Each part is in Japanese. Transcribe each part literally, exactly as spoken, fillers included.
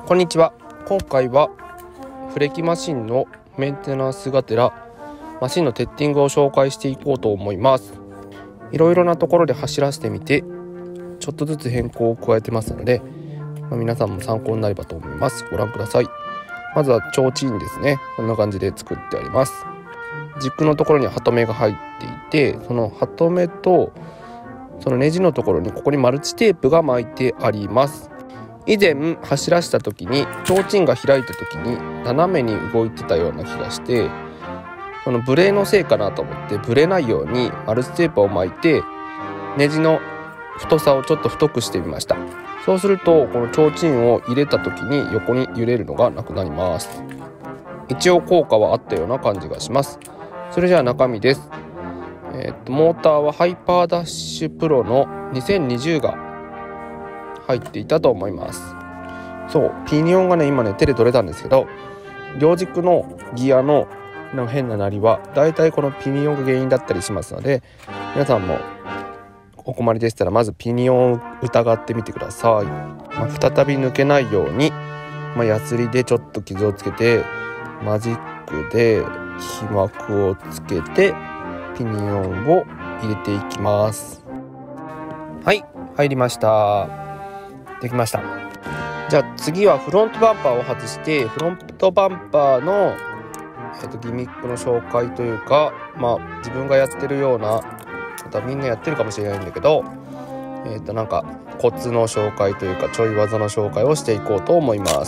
こんにちは。今回はフレキマシンのメンテナンスがてらマシンのテッティングを紹介していこうと思います。いろいろなところで走らせてみてちょっとずつ変更を加えてますので、まあ、皆さんも参考になればと思います。ご覧ください。まずは提灯ですね。こんな感じで作ってあります。軸のところにハトメが入っていて、そのハトメとそのネジのところにここにマルチテープが巻いてあります。以前走らせた時に提灯が開いた時に斜めに動いてたような気がして、そのブレのせいかなと思ってブレないようにマルチテープを巻いてネジの太さをちょっと太くしてみました。そうするとこの提灯を入れた時に横に揺れるのがなくなります。一応効果はあったような感じがします。それじゃあ中身です。えー、っとモーターはハイパーダッシュプロのにせんにじゅうが入っていたと思います。そうピニオンがね今ね手で取れたんですけど、両軸のギアのの変な鳴りはだいたいこのピニオンが原因だったりしますので、皆さんもお困りでしたらまずピニオンを疑ってみてください。まあ、再び抜けないように、まあ、ヤスリでちょっと傷をつけてマジックで皮膜をつけてピニオンを入れていきます。はい、入りました。できました。じゃあ次はフロントバンパーを外してフロントバンパーの、えー、とギミックの紹介というか、まあ自分がやってるようなことはみんなやってるかもしれないんだけど、えー、となんかコツの紹介というかちょい技の紹介をしていこうと思います。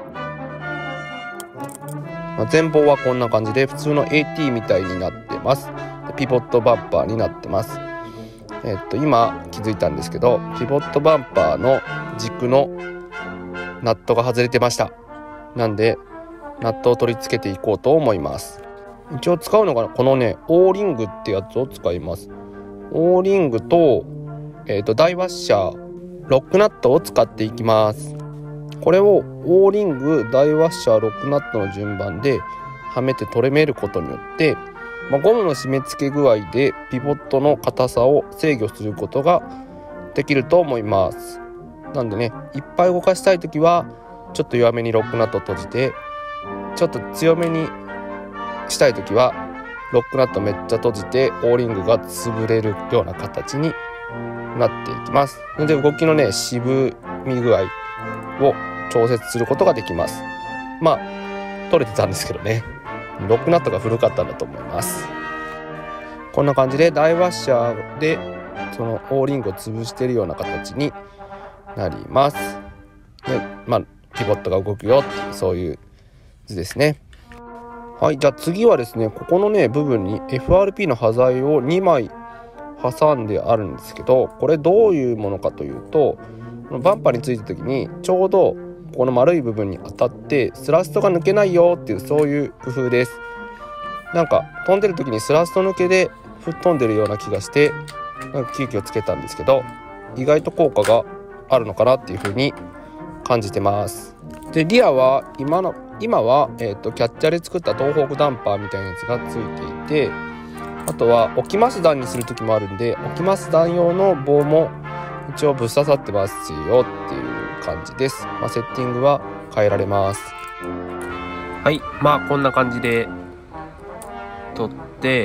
まあ、前方はこんな感じで普通の エーティー みたいになってます。ピボットバンパーになってます。えー、っと今気づいたんですけど、ピボットバンパーの軸のナットが外れてました。なんでナットを取り付けていこうと思います。一応使うのがこのねオーリングってやつを使います。オーリングと、えー、とダイワッシャーロックナットを使っていきます。これをオーリングダイワッシャーロックナットの順番ではめて取れめることによって、まあ、ゴムの締め付け具合でピボットの硬さを制御することができると思います。なんでね、いっぱい動かしたいときはちょっと弱めにロックナットを閉じて、ちょっと強めにしたいときはロックナットめっちゃ閉じてオーリングが潰れるような形になっていきます。なので動きのね渋み具合を調節することができます。まあ取れてたんですけどね、ロックナットが古かったんだと思います。こんな感じでダイワッシャーでそのオーリングを潰しているような形になります。で、まあピボットが動くよっていうそういう図ですね。はい、じゃあ次はですね、ここのね部分に エフアールピー の端材をにまい挟んであるんですけど、これどういうものかというと、バンパーについた時にちょうどこの丸い部分に当たってスラストが抜けないよっていうそういう工夫です。なんか飛んでる時にスラスト抜けで吹っ飛んでるような気がしてなんか急遽つけたんですけど、意外と効果があるのかなっていう風に感じてます。でリアは今の今は、えー、とキャッチャーで作った東北ダンパーみたいなやつがついていて、あとは置きます段にする時もあるんで置きます段用の棒も一応ぶっ刺さってますよっていう感じです。まあ、セッティングは変えられます。はい、まあこんな感じで取って、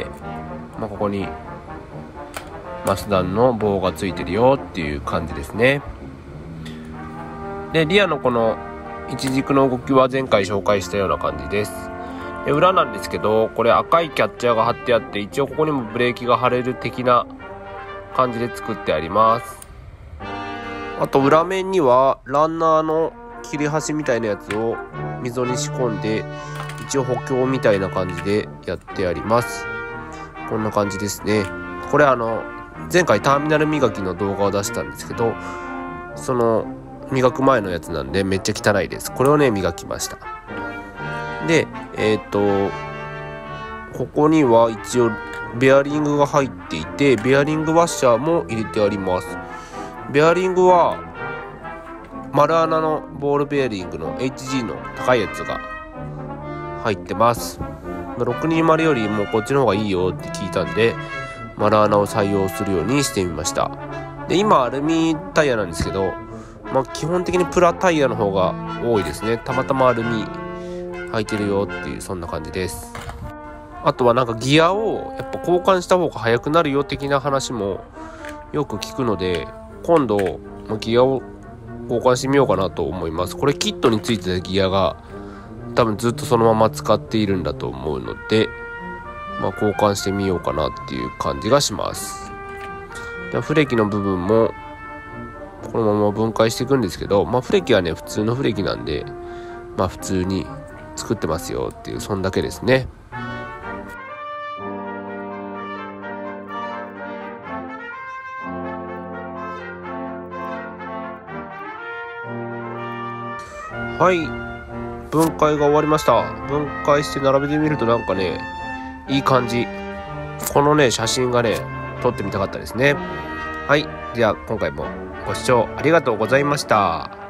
まあ、ここにマス段の棒がついてるよっていう感じですね。でリアのこの一軸の動きは前回紹介したような感じです。で裏なんですけど、これ赤いキャッチャーが貼ってあって、一応ここにもブレーキが貼れる的な感じで作ってあります。あと裏面にはランナーの切れ端みたいなやつを溝に仕込んで一応補強みたいな感じでやってあります。こんな感じですね。これあの前回ターミナル磨きの動画を出したんですけど、その磨く前のやつなんでめっちゃ汚いです。これをね磨きました。でえっとここには一応ベアリングが入っていて、ベアリングワッシャーも入れてあります。ベアリングは丸穴のボールベアリングの エイチジー の高いやつが入ってます。ろくにーまるよりもこっちの方がいいよって聞いたんで丸穴を採用するようにしてみました。で今アルミタイヤなんですけど、 まあ基本的にプラタイヤの方が多いですね。たまたまアルミ履いてるよっていう、そんな感じです。あとはなんかギアをやっぱ交換した方が速くなるよ的な話もよく聞くので、今度ギアを交換してみようかなと思います。これキットについてたギアが多分ずっとそのまま使っているんだと思うので、まあ、交換してみようかなっていう感じがします。でフレキの部分もこのまま分解していくんですけど、まあ、フレキはね普通のフレキなんで、まあ普通に作ってますよっていう、そんだけですね。はい、分解が終わりました。分解して並べてみるとなんかねいい感じ。このね写真がね撮ってみたかったですね。はい、じゃあ今回もご視聴ありがとうございました。